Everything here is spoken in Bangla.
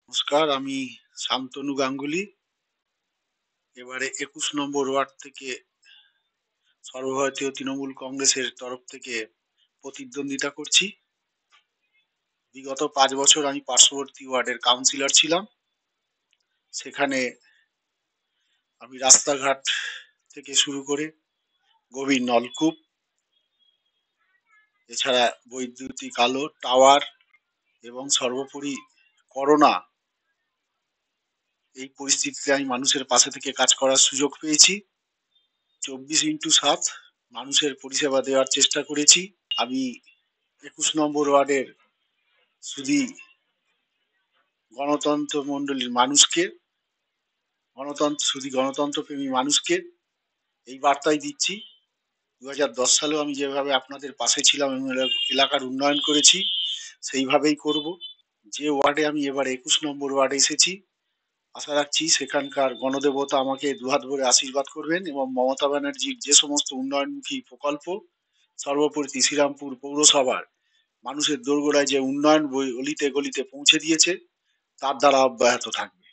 নমস্কার, আমি শান্তনু গাঙ্গুলি। এবারে ২১ নম্বর ওয়ার্ড থেকে সর্বভারতীয় তৃণমূল কংগ্রেসের তরফ থেকে প্রতিদ্বন্দ্বিতা করছি। বিগত ৫ বছর আমি পার্শ্ববর্তী ওয়ার্ডের কাউন্সিলর ছিলাম। সেখানে আমি রাস্তাঘাট থেকে শুরু করে গভীর নলকূপ, এছাড়া বৈদ্যুতিক আলো, টাওয়ার এবং সর্বোপরি করোনা এই পরিস্থিতিতে আমি মানুষের পাশে থেকে কাজ করার সুযোগ পেয়েছি। ২৪x৭ মানুষের পরিষেবা দেওয়ার চেষ্টা করেছি। আমি ২১ নম্বর ওয়ার্ডের শুধু গণতন্ত্র মণ্ডলীর মানুষকে, গণতন্ত্রপ্রেমী মানুষকে এই বার্তাই দিচ্ছি। ২০১০ সালেও আমি যেভাবে আপনাদের পাশে ছিলাম এবং এলাকার উন্নয়ন করেছি, সেইভাবেই করব। যে ওয়ার্ডে আমি এবার ২১ নম্বর ওয়ার্ডে এসেছি, আশা রাখছি সেখানকার গণদেবতা আমাকে দুহাত ভরে আশীর্বাদ করবেন এবং মমতা ব্যানার্জির যে সমস্ত উন্নয়নমুখী প্রকল্প, সর্বোপরি শ্রীরামপুর পৌরসভার মানুষের দোরগোড়ায় যে উন্নয়ন অলিতে গলিতে পৌঁছে দিয়েছে, তার দ্বারা অব্যাহত থাকবে।